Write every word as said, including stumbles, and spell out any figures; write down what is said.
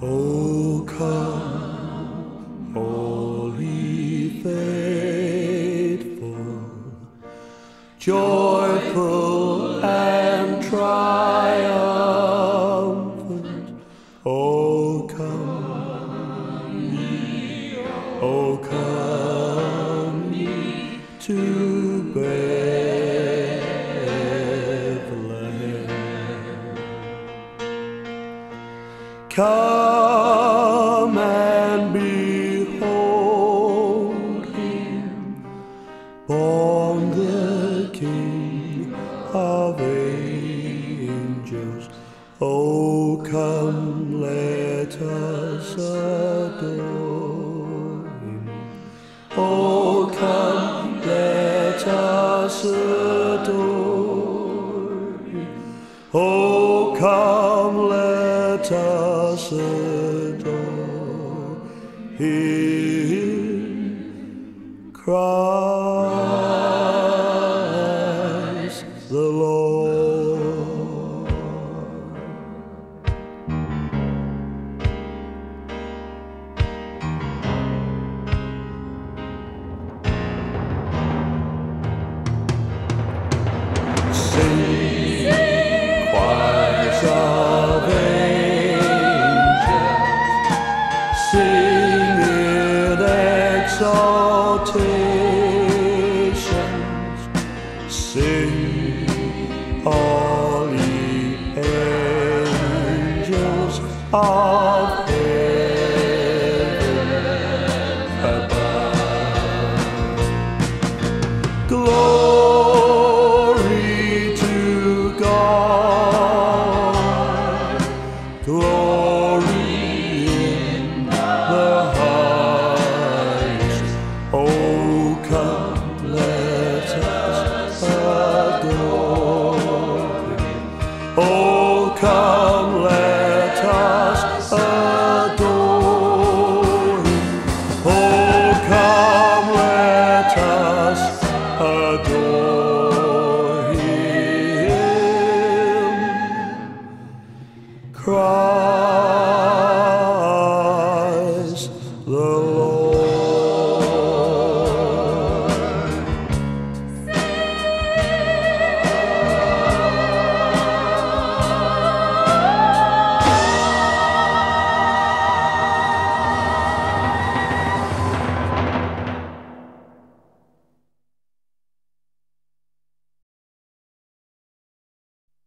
Oh, come, all ye faithful, joyful and triumphant. Oh, come ye, oh, come ye to Bethlehem. Come and behold him, born the King of angels. Oh, come, let us adore him. Oh, come, let us adore him. Oh, come, let us adore him. Christ.